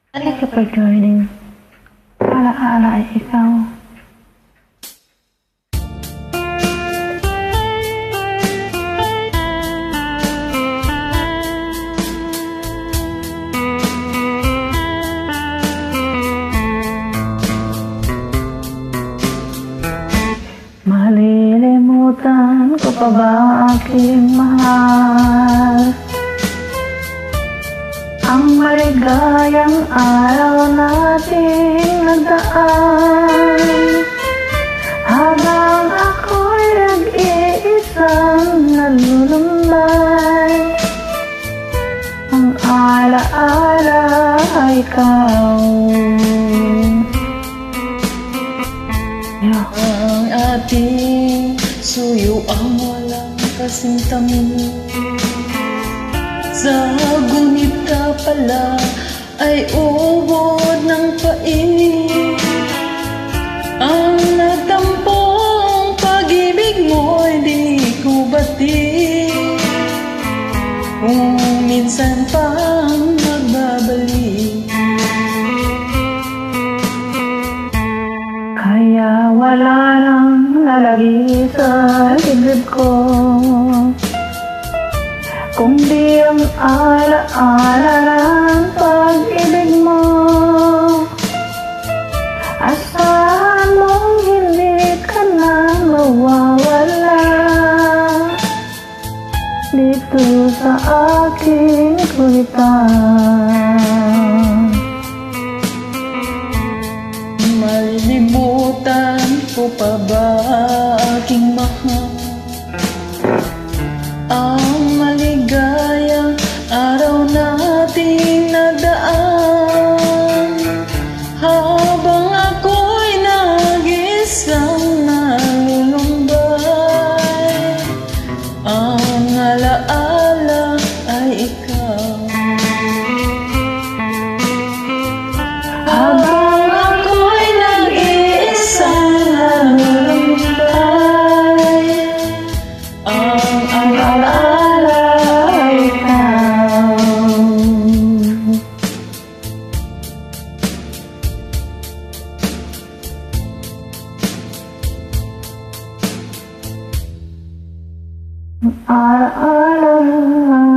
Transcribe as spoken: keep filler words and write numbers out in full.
Thank you for joining. Ala-ala ay ikaw. Malilimutan ko pa ba aking mahal? Ang maligayang araw nating nagdaan, habang ako'y nag-iisang nalulumbay. Ang alaala ay ikaw. Ang ating suyo ang walang kasintamin, sa gunit ka pala ay ubod ng pait. Ang nagtampong pag-ibig mo'y di ko batid, kung minsan pang magbabalik. Kaya wala nang lalagi sa dibdib ko, kundi ang ala-ala ng pag-ibig mo. Asahan mong hindi ka na mawawala dito sa aking kulitan. Malilimutan ko pa ba aking mahal? Ang maligayang araw nating nagdaan, habang ako'y nag-isang nalulumbay. Ang alaala ay ikaw. Habang ako'y nag-iisang nalulumbay, ang alaala ay ikaw. Ang alaala